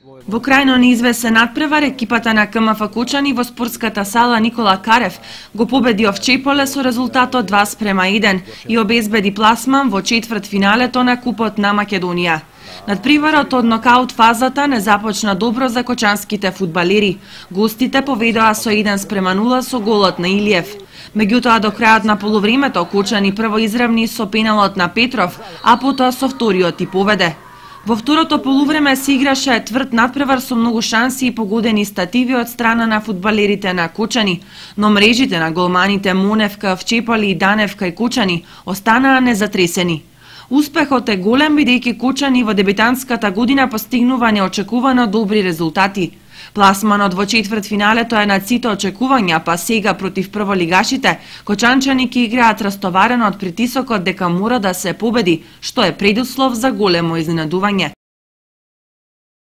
Во крајно неизвесен надпревар, екипата на КМФ Кучани во спортската сала Никола Карев го победи Овчеполе со резултатот 2:1 и обезбеди пласман во четвртфиналето на Купот на Македонија. Надпреварот од нокаут фазата не започна добро за кочанските фудбалери. Гостите поведоа со 1:0 со голот на Илиев. Меѓутоа, до крајот на полувремето Кучани прво изравни со пеналот на Петров, а потоа со вториот и поведе. Во второто полувреме се играше тврд надпревар со многу шанси и погодени стативи од страна на фудбалерите на Кучани, но мрежите на голманите Моневка, Овчеполе и Даневка и Кучани останаа незатресени. Успехот е голем бидејќи Кучани во дебитантската година постигнува неочекувано добри резултати. Пласманот во четвртфиналето е над сите очекувања, па сега против прволигашите, кочанчани ќе играат растоварено од притисокот дека мора да се победи, што е предуслов за големо изненадување.